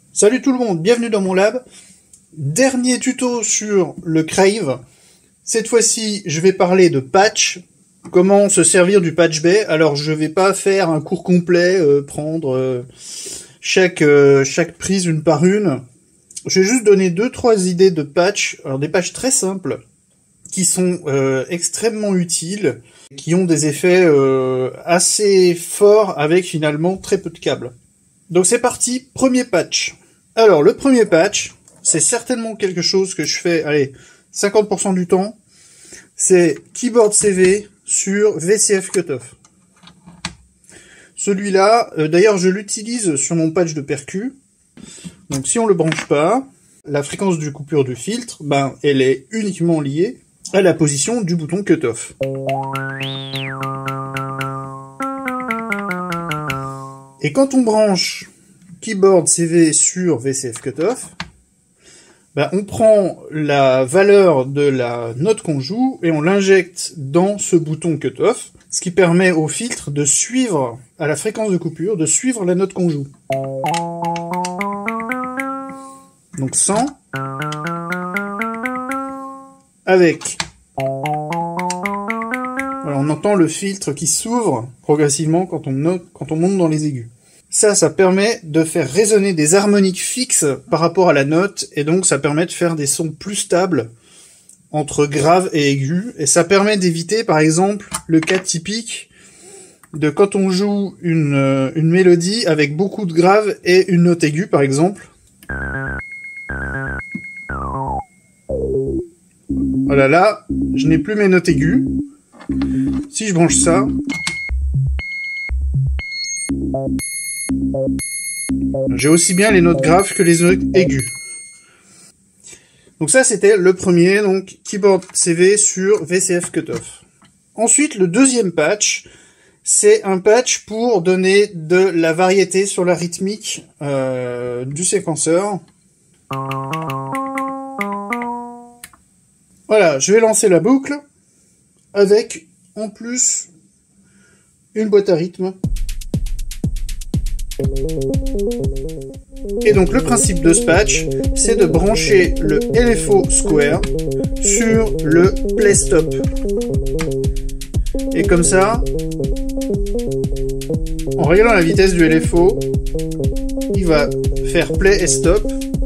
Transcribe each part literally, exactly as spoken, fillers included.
Salut tout le monde, bienvenue dans mon lab. Dernier tuto sur le Crave. Cette fois-ci, je vais parler de patch. Comment se servir du patch bay. Alors, je vais pas faire un cours complet, euh, prendre euh, chaque, euh, chaque prise une par une. Je vais juste donner deux trois idées de patch. Alors, des patchs très simples, qui sont euh, extrêmement utiles, qui ont des effets euh, assez forts avec finalement très peu de câbles. Donc c'est parti, premier patch. Alors le premier patch, c'est certainement quelque chose que je fais, allez, cinquante pour cent du temps, c'est Keyboard C V sur V C F Cutoff. Celui-là, euh, d'ailleurs je l'utilise sur mon patch de percu. Donc si on le branche pas, la fréquence de coupure du filtre, ben elle est uniquement liée à la position du bouton Cutoff. Et quand on branche Keyboard C V sur V C F Cutoff, ben on prend la valeur de la note qu'on joue et on l'injecte dans ce bouton Cutoff, ce qui permet au filtre de suivre, à la fréquence de coupure, de suivre la note qu'on joue. Donc cent, avec... Voilà, on entend le filtre qui s'ouvre progressivement quand on, note, quand on monte dans les aigus. Ça, ça permet de faire résonner des harmoniques fixes par rapport à la note, et donc ça permet de faire des sons plus stables entre grave et aigu, et ça permet d'éviter, par exemple, le cas typique de quand on joue une, une mélodie avec beaucoup de graves et une note aiguë, par exemple. Voilà, là, je n'ai plus mes notes aiguës. Si je branche ça, j'ai aussi bien les notes graves que les notes aiguës. Donc ça, c'était le premier, donc Keyboard C V sur V C F Cutoff. Ensuite, le deuxième patch, c'est un patch pour donner de la variété sur la rythmique euh, du séquenceur. Voilà, je vais lancer la boucle avec, en plus, une boîte à rythme. Et donc le principe de ce patch, c'est de brancher le L F O Square sur le Play Stop. Et comme ça, en réglant la vitesse du L F O, il va faire Play et Stop.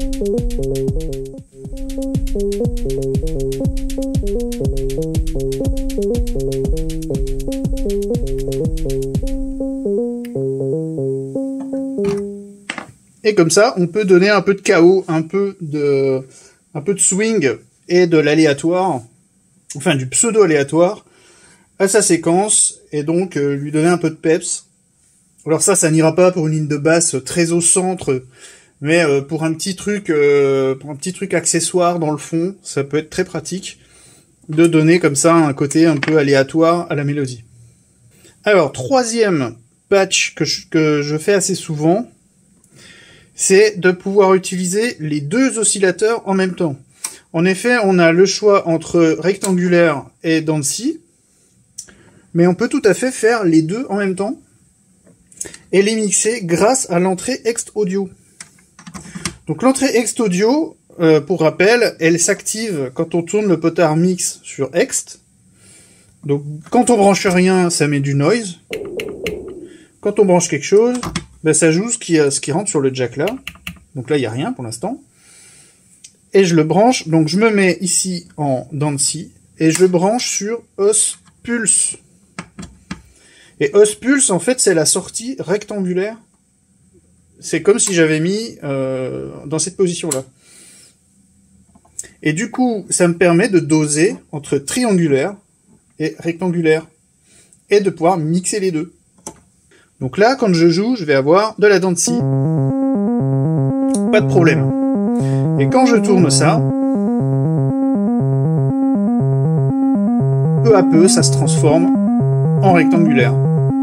Et comme ça, on peut donner un peu de chaos, un peu de, un peu de swing et de l'aléatoire, enfin du pseudo-aléatoire, à sa séquence, et donc euh, lui donner un peu de peps. Alors ça, ça n'ira pas pour une ligne de basse très au centre, mais euh, pour un petit truc, euh, pour un petit truc accessoire dans le fond, ça peut être très pratique de donner comme ça un côté un peu aléatoire à la mélodie. Alors, troisième patch que je, que je fais assez souvent, c'est de pouvoir utiliser les deux oscillateurs en même temps. En effet, on a le choix entre rectangulaire et Dancy, mais on peut tout à fait faire les deux en même temps et les mixer grâce à l'entrée Ext Audio. Donc l'entrée Ext Audio, euh, pour rappel, elle s'active quand on tourne le potard mix sur Ext. Donc quand on branche rien, ça met du noise. Quand on branche quelque chose, ben, ça joue ce qui, ce qui rentre sur le jack là. Donc là, il n'y a rien pour l'instant. Et je le branche, donc je me mets ici en Dancy, et je le branche sur Os Pulse. Et Os Pulse, en fait, c'est la sortie rectangulaire. C'est comme si j'avais mis euh, dans cette position-là. Et du coup, ça me permet de doser entre triangulaire et rectangulaire, et de pouvoir mixer les deux. Donc là, quand je joue, je vais avoir de la Dancy. Pas de problème. Et quand je tourne ça, peu à peu, ça se transforme en rectangulaire.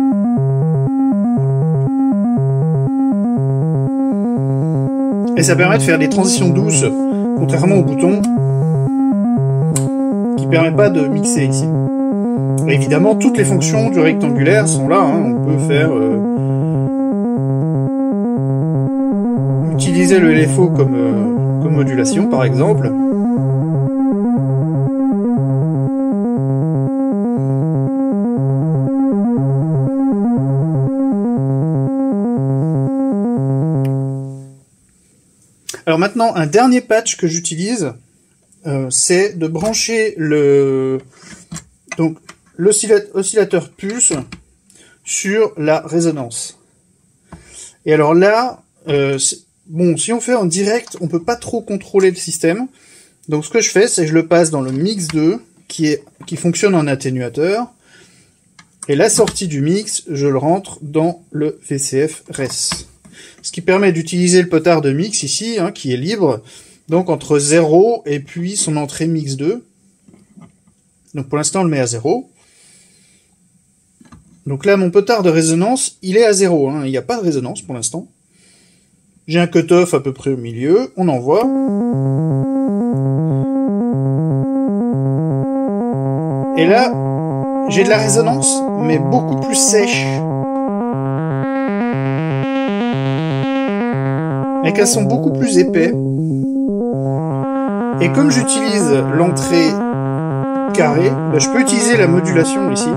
Et ça permet de faire des transitions douces, contrairement au bouton, qui ne permet pas de mixer ici. Évidemment, toutes les fonctions du rectangulaire sont là, hein. On peut faire... Euh, utiliser le L F O comme, euh, comme modulation, par exemple. Alors maintenant, un dernier patch que j'utilise, euh, c'est de brancher le donc l'oscillateur pulse sur la résonance. Et alors là, euh, bon, si on fait en direct, on peut pas trop contrôler le système. Donc ce que je fais, c'est que je le passe dans le mix deux, qui est qui fonctionne en atténuateur. Et la sortie du mix, je le rentre dans le V C F R E S. Ce qui permet d'utiliser le potard de mix ici, hein, qui est libre, donc entre zéro et puis son entrée mix deux. Donc pour l'instant on le met à zéro. Donc là mon potard de résonance, il est à zéro, hein, il n'y a pas de résonance pour l'instant. J'ai un cut-off à peu près au milieu, on envoie. Et là, j'ai de la résonance, mais beaucoup plus sèche. Avec un son beaucoup plus épais. Et comme j'utilise l'entrée carrée, bah je peux utiliser la modulation ici.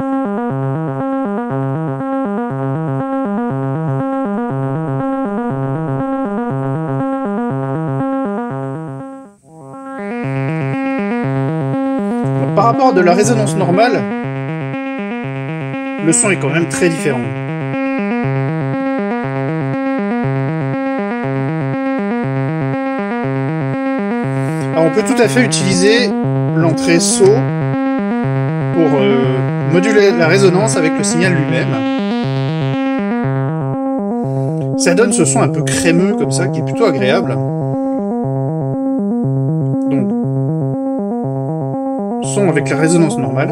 Donc, par rapport à de la résonance normale, le son est quand même très différent. Alors on peut tout à fait utiliser l'entrée saut pour euh, moduler la résonance avec le signal lui-même. Ça donne ce son un peu crémeux comme ça, qui est plutôt agréable. Donc, son avec la résonance normale.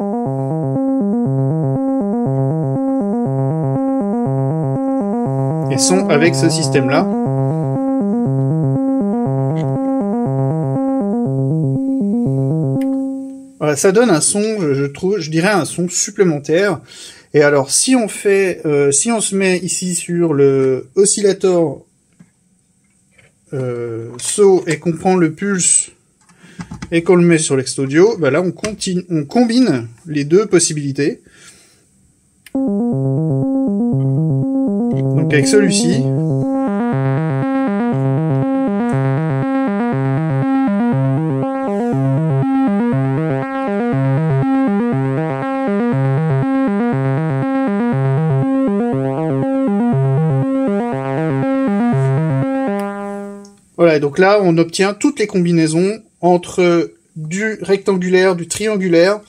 Et son avec ce système-là. Voilà, ça donne un son, je, je trouve, je dirais un son supplémentaire. Et alors, si on fait, euh, si on se met ici sur le oscillateur euh, saut et qu'on prend le pulse et qu'on le met sur l'Exaudio, bah là on continue, on combine les deux possibilités. Donc avec celui-ci. Voilà, donc là, on obtient toutes les combinaisons entre du rectangulaire, du triangulaire,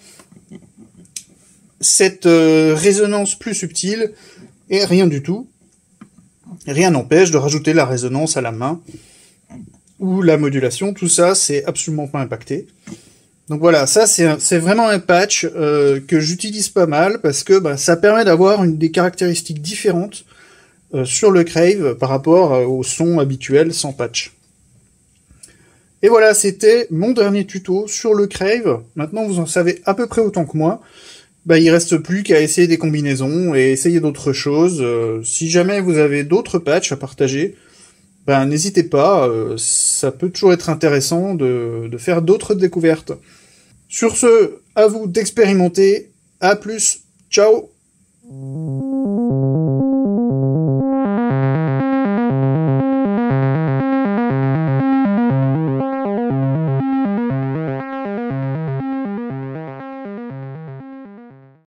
cette euh, résonance plus subtile, et rien du tout. Rien n'empêche de rajouter la résonance à la main, ou la modulation, tout ça, c'est absolument pas impacté. Donc voilà, ça c'est vraiment un patch euh, que j'utilise pas mal, parce que bah, ça permet d'avoir une des caractéristiques différentes euh, sur le Crave par rapport euh, au son habituel sans patch. Et voilà, c'était mon dernier tuto sur le Crave. Maintenant, vous en savez à peu près autant que moi. Bah, il reste plus qu'à essayer des combinaisons et essayer d'autres choses. Euh, si jamais vous avez d'autres patchs à partager, bah, n'hésitez pas. Euh, ça peut toujours être intéressant de, de faire d'autres découvertes. Sur ce, à vous d'expérimenter. À plus. Ciao.